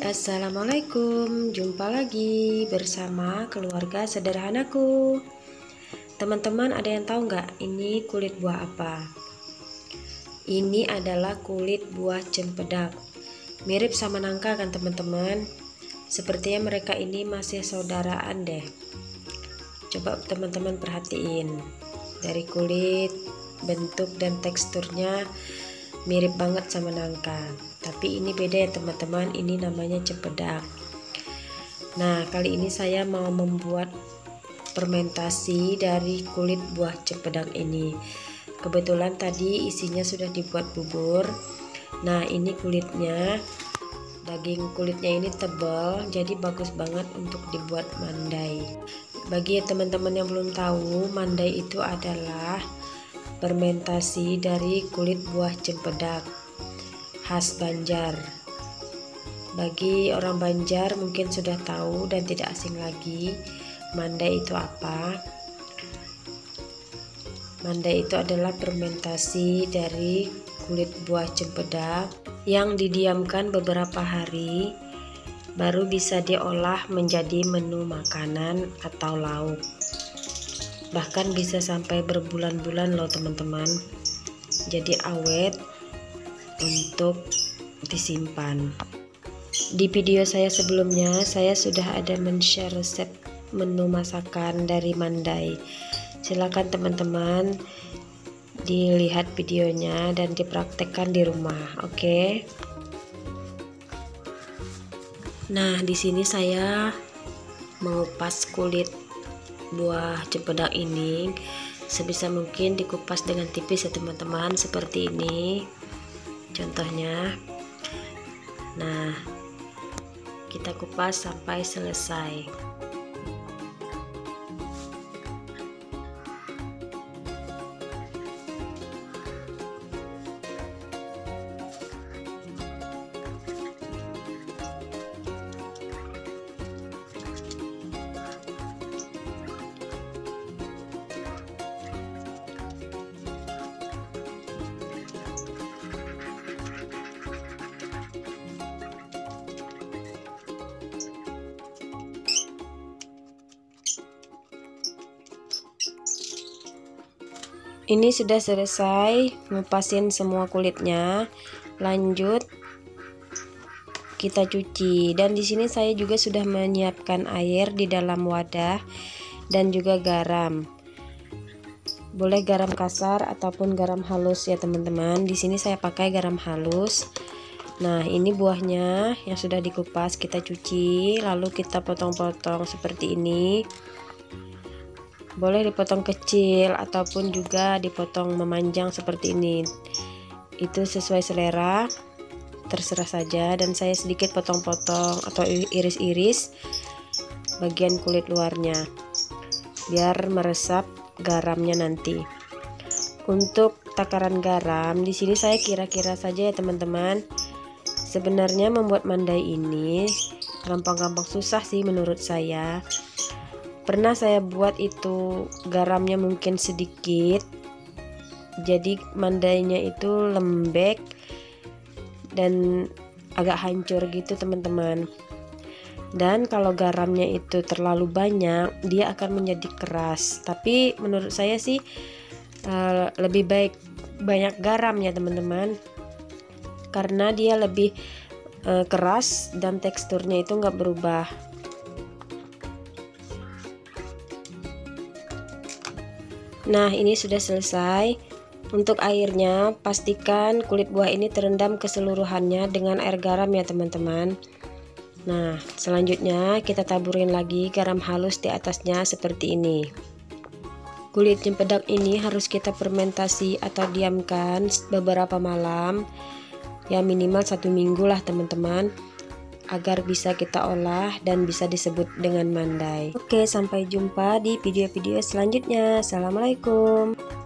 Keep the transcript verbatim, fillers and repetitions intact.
Assalamualaikum, jumpa lagi bersama keluarga sederhanaku. Teman-teman, ada yang tahu nggak ini kulit buah apa? Ini adalah kulit buah cempedak. Mirip sama nangka kan teman-teman? Sepertinya mereka ini masih saudaraan deh. Coba teman-teman perhatiin, dari kulit, bentuk dan teksturnya mirip banget sama nangka, tapi ini beda ya teman-teman, ini namanya cempedak. Nah, kali ini saya mau membuat fermentasi dari kulit buah cempedak ini. Kebetulan tadi isinya sudah dibuat bubur. Nah, ini kulitnya, daging kulitnya ini tebal, jadi bagus banget untuk dibuat mandai. Bagi teman-teman yang belum tahu, mandai itu adalah fermentasi dari kulit buah cempedak khas Banjar. Bagi orang Banjar mungkin sudah tahu dan tidak asing lagi mandai itu apa. Mandai itu adalah fermentasi dari kulit buah cempedak yang didiamkan beberapa hari baru bisa diolah menjadi menu makanan atau lauk. Bahkan bisa sampai berbulan-bulan loh teman-teman, jadi awet untuk disimpan. Di video saya sebelumnya saya sudah ada men-share resep menu masakan dari mandai. Silakan teman-teman dilihat videonya dan dipraktekkan di rumah, oke? Okay? Nah, di sini saya mengupas kulit buah cempedak ini sebisa mungkin dikupas dengan tipis ya teman-teman, seperti ini contohnya. Nah, kita kupas sampai selesai. Ini sudah selesai ngupasin semua kulitnya. Lanjut kita cuci, dan di sini saya juga sudah menyiapkan air di dalam wadah dan juga garam. Boleh garam kasar ataupun garam halus ya teman-teman. Di sini saya pakai garam halus. Nah, ini buahnya yang sudah dikupas kita cuci, lalu kita potong-potong seperti ini. Boleh dipotong kecil ataupun juga dipotong memanjang seperti ini. Itu sesuai selera, terserah saja. Dan saya sedikit potong-potong atau iris-iris bagian kulit luarnya biar meresap garamnya nanti. Untuk takaran garam di sini saya kira-kira saja ya teman-teman. Sebenarnya membuat mandai ini gampang-gampang susah sih menurut saya. Pernah saya buat itu garamnya mungkin sedikit, jadi mandainya itu lembek dan agak hancur gitu teman-teman. Dan kalau garamnya itu terlalu banyak, dia akan menjadi keras. Tapi menurut saya sih uh, lebih baik banyak garam ya teman-teman, karena dia lebih uh, keras dan teksturnya itu nggak berubah. Nah, ini sudah selesai. Untuk airnya, pastikan kulit buah ini terendam keseluruhannya dengan air garam ya teman-teman. Nah, selanjutnya kita taburin lagi garam halus di atasnya seperti ini. Kulit cempedak ini harus kita fermentasi atau diamkan beberapa malam, ya minimal satu minggu lah teman-teman, agar bisa kita olah dan bisa disebut dengan mandai. Oke, sampai jumpa di video-video selanjutnya. Assalamualaikum.